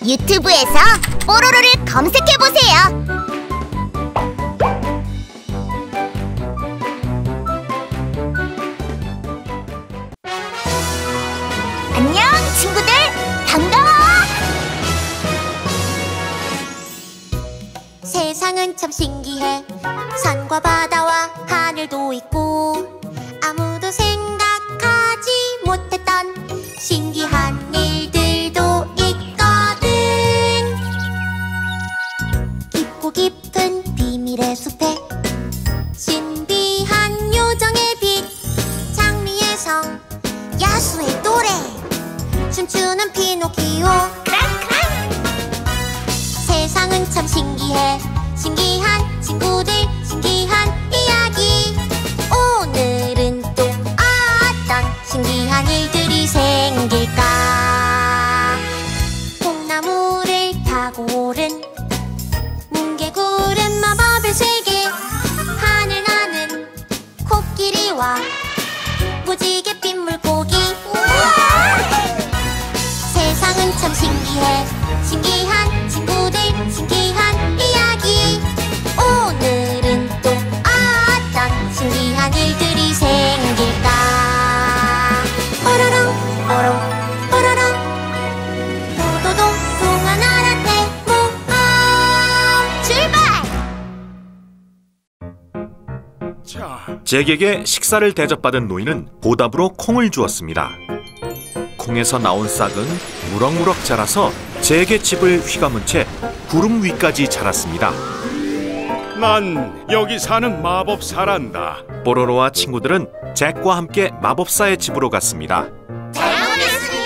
유튜브에서 뽀로로를 검색해보세요. 안녕 친구들, 반가워. 세상은 참 신기해. 산과 바다와 하늘도 있고 아무도 생각하지 못했던 신기한 일들도 있거든. 깊고 깊은 비밀의 숲에 신비한 요정의 빛, 장미의 성, 야수의 노래, 춤추는 피노키오. 세상은 참 신기해. 신기한 친구들, 신기한 이야기. 오늘은 또 어떤 신기한 일들이 생길까? 콩나물을 타고 오른 뭉게구름, 마법의 세계. 하늘 나는 코끼리와 무지개 핀 물고기. 세상은 참 신기해. 신기한 친구들, 신기한 이야기. 오늘은 또 어떤 신기한 일들이 생길까? 뽀로롱 뽀롱 뽀로롱, 도도도 동화나라 대모험. 출발! 잭에게 식사를 대접받은 노인은 보답으로 콩을 주었습니다. 콩에서 나온 싹은 무럭무럭 자라서 잭의 집을 휘감은 채 구름 위까지 자랐습니다. 난 여기 사는 마법사란다. 뽀로로와 친구들은 잭과 함께 마법사의 집으로 갔습니다. 잘 먹겠습니다.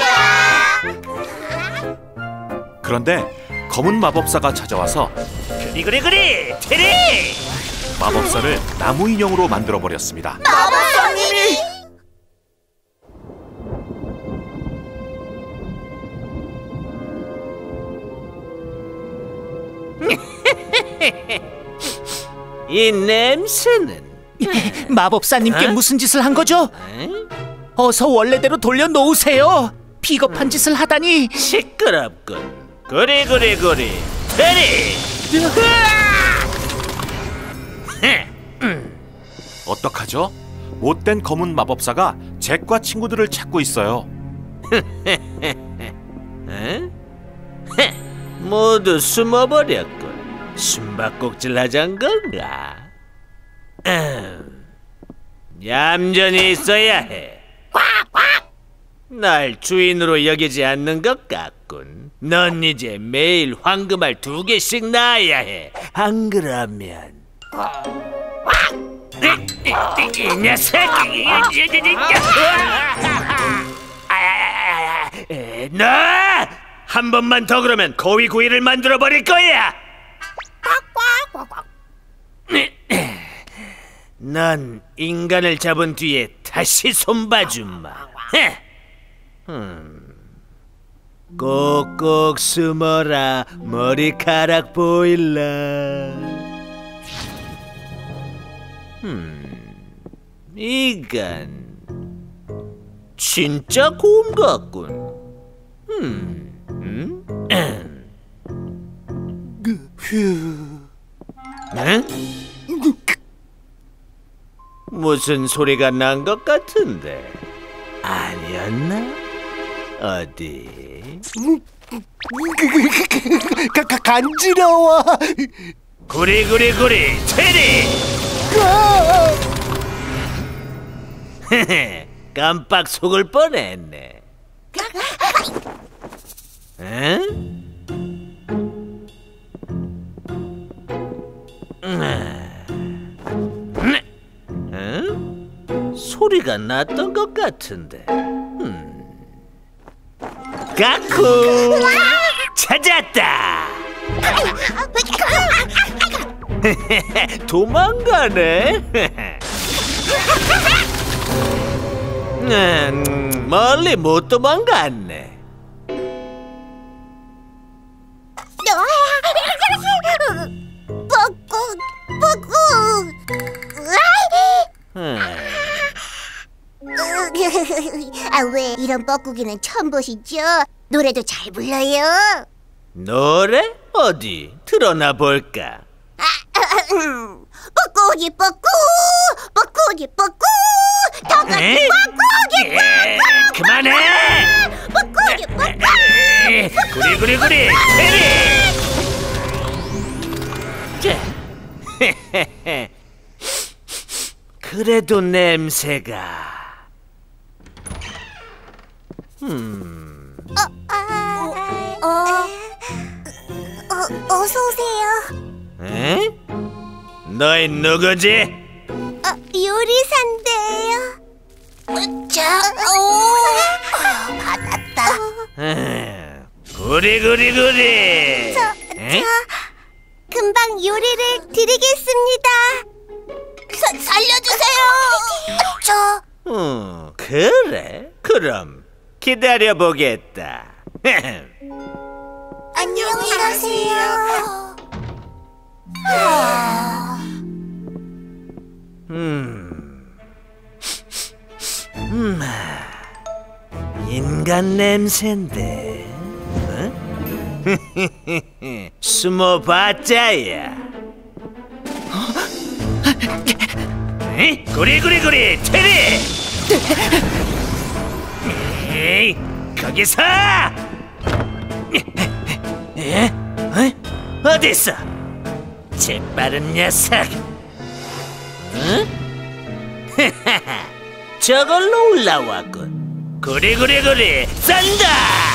그런데 검은 마법사가 찾아와서 그리 테리! 마법사를 나무 인형으로 만들어버렸습니다. 마법사님이! 이 냄새는 마법사님께 무슨 짓을 한 거죠? 어서 원래대로 돌려놓으세요. 비겁한 짓을 하다니. 시끄럽군. 그리 테리! 어떡하죠? 못된 검은 마법사가 잭과 친구들을 찾고 있어요. 모두 숨어버렸군. 숨바꼭질 하잔 건가? 얌전히 있어야 해. 날 주인으로 여기지 않는 것 같군. 넌 이제 매일 황금알 2개씩 낳아야 해. 안 그러면 이 녀석! 너! 한 번만 더 그러면 고위구이를 만들어 버릴 거야. 넌 인간을 잡은 뒤에 다시 손봐줌마. 꼭꼭 숨어라, 머리카락 보일라. 이건 진짜 곰 같군. 무슨 소리가 난 것 같은데 아니었나? 어디? 간지러워. 구리 테리! 깜빡 속을 뻔했네. 응? 소리가 났던 것 같은데. 까쿠! 찾았다! 도망가네. 멀리 못 도망갔네. 아, 왜 이런 뻐꾸기는 처음 보시죠? 노래도 잘 불러요. 노래? 어디? 틀어나 볼까? 뻐꾸기 뻐꾸 뻐꾸기 뻐꾸 더가 에? 뻐꾸기 에, 그만해! 뻐꾸기 뻐꾸 에, 구리구리구리 테리! 그래도 냄새가 어서 오세요. 에? 너희 누구지? 요리사인데요. 받았다. 구리구리구리 에? 금방 요리를 드리겠습니다. 살려주세요. 그래? 그럼 기다려보겠다. 안녕히 가세요. 인간 냄새인데 어? 숨어봤자야. 에이, 구리구리구리 테리! 에이, 거기서! 에? 어딨어? 재빠른 녀석! 응? 저걸로 올라왔군. 구리구리구리 싼다!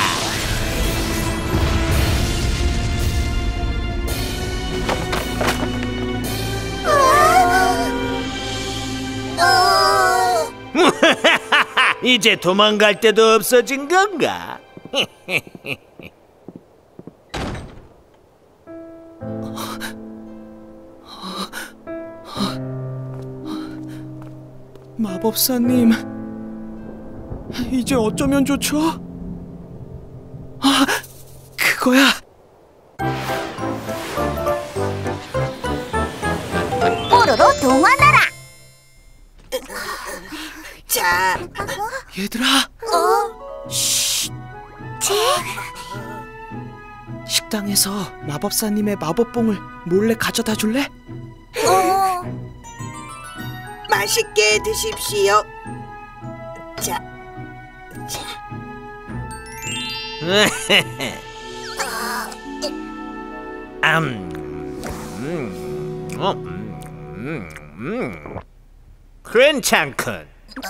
이제 도망갈 데도 없어진 건가? 마법사님, 이제 어쩌면 좋죠? 아, 그거야. 뽀로로 동화나라. 자, 얘들아, 식당에서 마법사님의 마법봉을 몰래 가져다 줄래? 맛있게 드십시오. 자, 괜찮군.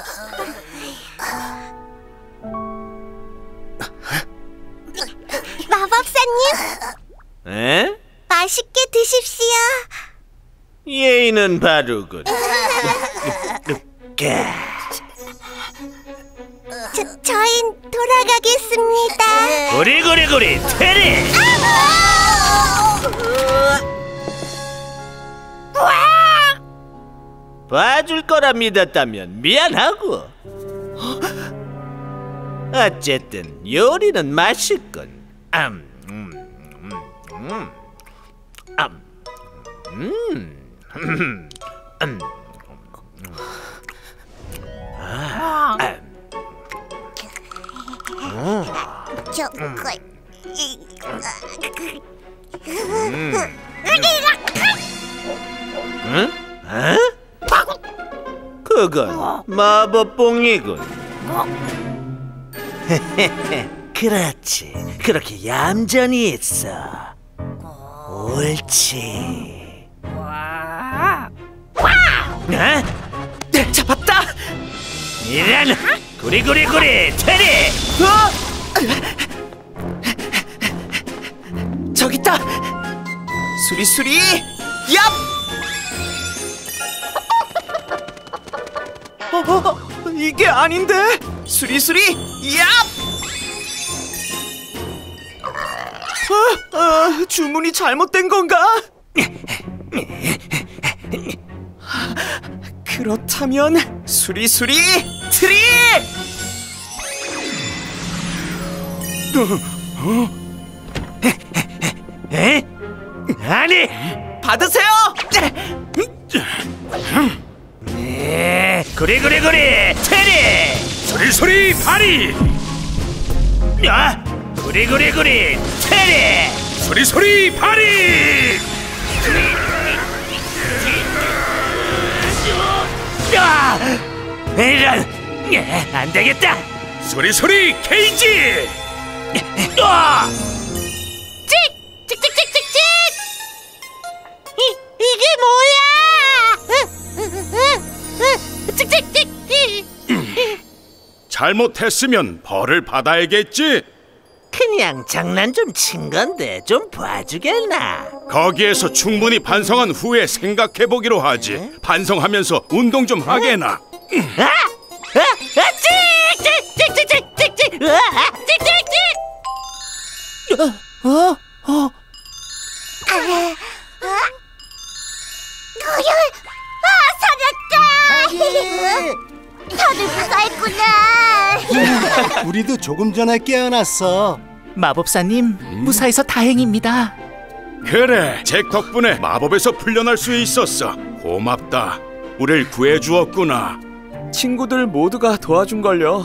마법사님, 에? 맛있게 드십시오. 예의는 바르군. 저흰 돌아가겠습니다. 구리구리구리 테리! 봐줄 거라 믿었다면 미안하고. 어쨌든 요리는 맛있군. 응? 어? 그건 마법봉이군. 그렇지. 그렇게 얌전히 있어. 옳지. 어? 잡았다! 이런 구리구리구리 테리! 저기 있다! 수리수리! 얍! 이게 아닌데? 수리수리! 얍! 주문이 잘못된 건가? 그렇다면 수리수리 트리! 에? 아니! 받으세요! 구리구리구리 테리! 소리소리 파리! 야! 구리구리구리 테리! 소리소리 파리! 이런, 안 되겠다. 소리소리 케이지! 찍찍찍찍찍찍! 이게 뭐야? 찍찍찍찍! 잘못했으면 벌을 받아야겠지? 그냥 장난 좀 친 건데 좀 봐주겠나? 거기에서 충분히 반성한 후에 생각해보기로 하지. 반성하면서 운동 좀 하게나. 찍찍찍찍찍찍찍찍! 찍찍찍! 살았다! 다들 무사했구나. 우리도 조금 전에 깨어났어. 마법사님, 무사해서 다행입니다. 그래, 잭 덕분에 마법에서 풀려날 수 있었어. 고맙다. 우릴 구해주었구나. 친구들 모두가 도와준걸요.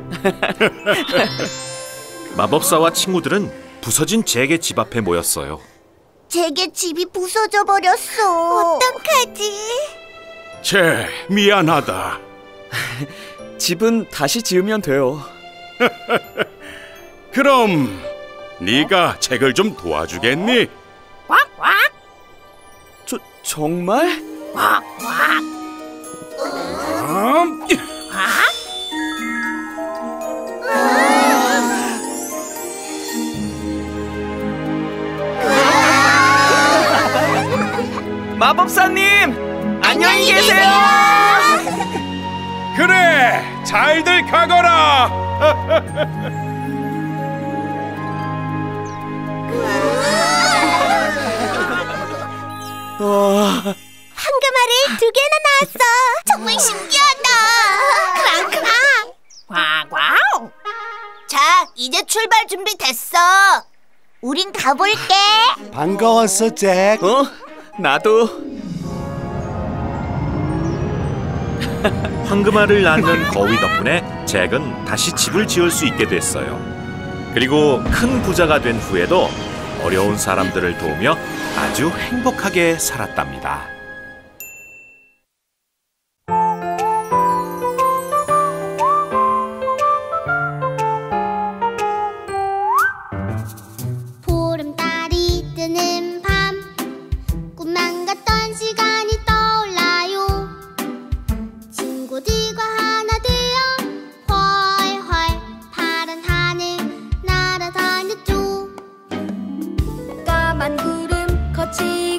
마법사와 친구들은 부서진 잭의 집 앞에 모였어요. 제게 집이 부서져 버렸어. 어떡하지? 잭, 미안하다. 집은 다시 지으면 돼요. 그럼 네가 잭을 좀 도와주겠니? 정말? 마법사님! 안녕히 계세요! 그래, 잘들 가거라. 황금알을 2개나 낳았어. 정말 신기하다. 크랑크랑. 와우. 자, 이제 출발 준비 됐어. 우린 가볼게. 반가웠어, 잭. 나도. 황금알을 낳는 거위 덕분에 잭은 다시 집을 지을 수 있게 됐어요. 그리고 큰 부자가 된 후에도 어려운 사람들을 도우며 아주 행복하게 살았답니다. 보름달이 뜨는 밤, 꿈만 같던 시간이 떠올라요. 친구들과 하나 되어 훨훨 파란 하늘 날아다녔죠. 까만 구름 거친